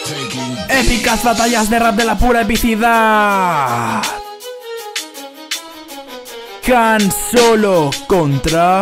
Épicas batallas de rap de la pura epicidad. Han Solo contra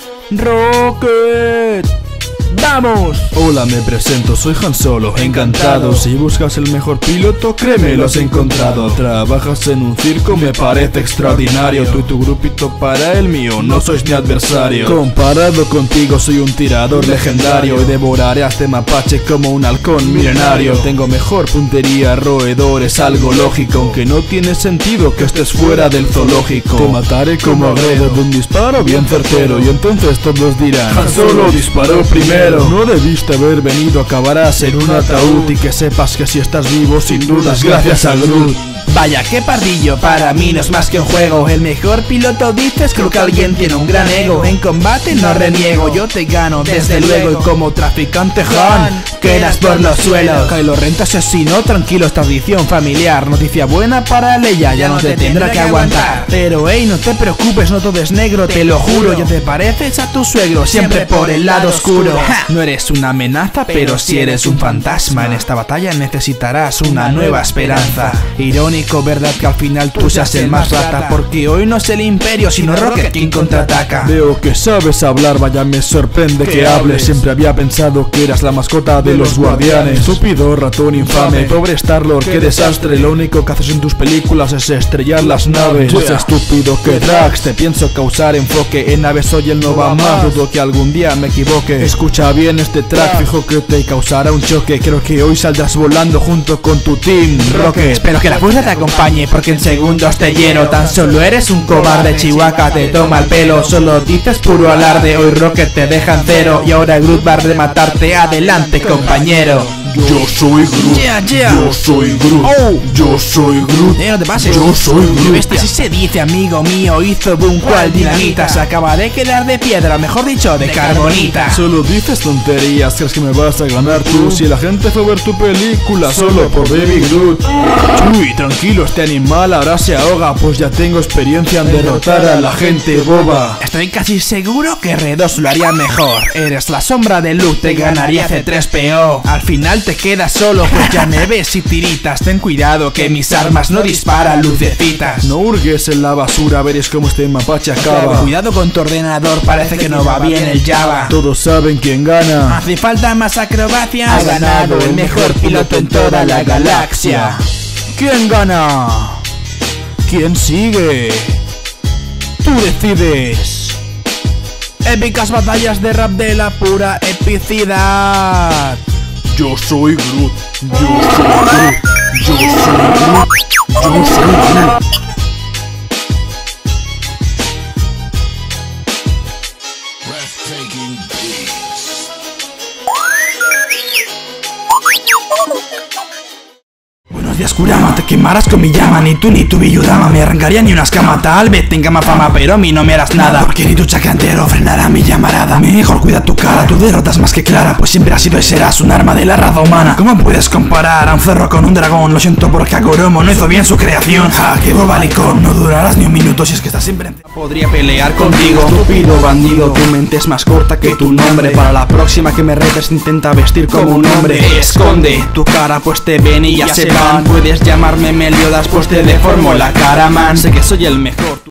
Rocket. ¡Vamos! Hola, me presento, soy Han Solo, encantado. Si buscas el mejor piloto, créeme, lo has encontrado. Trabajas en un circo, me parece extraordinario. Tú y tu grupito para el mío, no sois ni adversario. Comparado contigo, soy un tirador legendario y devoraré a este mapache como un halcón milenario. Tengo mejor puntería, roedor, es algo lógico, aunque no tiene sentido que estés fuera del zoológico. Te mataré como agredo de un disparo bien certero, y entonces todos dirán: Han Solo disparó primero. No debiste haber venido, acabarás en un ataúd. Y que sepas que si estás vivo, sin dudas, gracias a Groot. Vaya, qué pardillo, para mí no es más que un juego. El mejor piloto dices, creo que alguien tiene un gran ego. En combate no reniego, yo te gano desde luego. Y como traficante Han, quedas por los suelos. Kylo Ren te asesinó, tranquilo, es tradición familiar. Noticia buena para Leia, ya no te tendrá que aguantar. Pero hey, no te preocupes, no todo es negro, te lo juro. Ya te pareces a tu suegro, siempre por el lado oscuro. No eres una amenaza, pero si eres un fantasma. En esta batalla necesitarás una nueva esperanza. Irónico, verdad, que al final tú seas el más rata, porque hoy no es el Imperio, sino Rocket quien contraataca. Veo que sabes hablar, vaya, me sorprende que hables. Siempre había pensado que eras la mascota de los guardianes. Estúpido ratón infame, pobre Star-Lord, qué desastre. Lo único que haces en tus películas es estrellar las naves. Más estúpido que Drax, te pienso causar enfoque. En naves hoy él no va más, dudo que algún día me equivoque. Escucha bien este track, fijo que te causará un choque. Creo que hoy saldrás volando junto con tu team Rocket. Espero que la fuerza te acompañe, porque en segundos te hiero. Tan solo eres un cobarde, Chihuahua te toma el pelo. Solo dices puro alarde, hoy Rocket te deja en cero. Y ahora Groot va a rematarte, adelante compañero. Yo soy Groot, yo soy Groot, yo soy Groot, no te pases, yo soy Groot. Así se dice, amigo mío, hizo boom cual dinamita. Se acaba de quedar de piedra, mejor dicho, de carbonita. Solo dices tonterías, crees que me vas a ganar tú. Si la gente fue a ver tu película solo por Baby Groot. Uy, tranquilo, este animal ahora se ahoga, pues ya tengo experiencia en derrotar a la gente boba. Estoy casi seguro que R2 lo haría mejor. Eres la sombra de Luke, te ganaría C3PO. Al final te quedas solo, pues ya me ves y tiritas. Ten cuidado que mis armas no disparan lucecitas. No hurgues en la basura, veréis cómo este mapache acaba. Cuidado con tu ordenador, parece que no va bien el Java. Todos saben quién gana. Hace falta más acrobacia. Ha ganado el mejor piloto en toda la galaxia. ¿Quién gana? ¿Quién sigue? Tú decides. Épicas batallas de rap de la pura epicidad. Yo soy Groot, yo soy Groot, yo soy Groot, yo soy Groot. Buenos días, Kurama, te quemarás con mi llama. Ni tú ni tu Biyudama me arrancaría ni una escama. Tal vez tenga más fama, pero a mí no me harás nada, porque ni tu chacantero frenará mi llamarada. Mejor cuida tu cara, tu derrota es más que clara, pues siempre has sido y serás un arma de la raza humana. ¿Cómo puedes comparar a un cerro con un dragón? Lo siento por Kagoromo, no hizo bien su creación. Ja, qué bobalicón, no durarás ni un minuto si es que estás siempre en... Podría pelear contigo, estúpido bandido, tu mente es más corta que tu nombre. Para la próxima que me retes intenta vestir como un hombre. Esconde tu cara, pues te ven y ya se van. Puedes llamarme Meliodas, pues te deformo la cara, man. Sé que soy el mejor.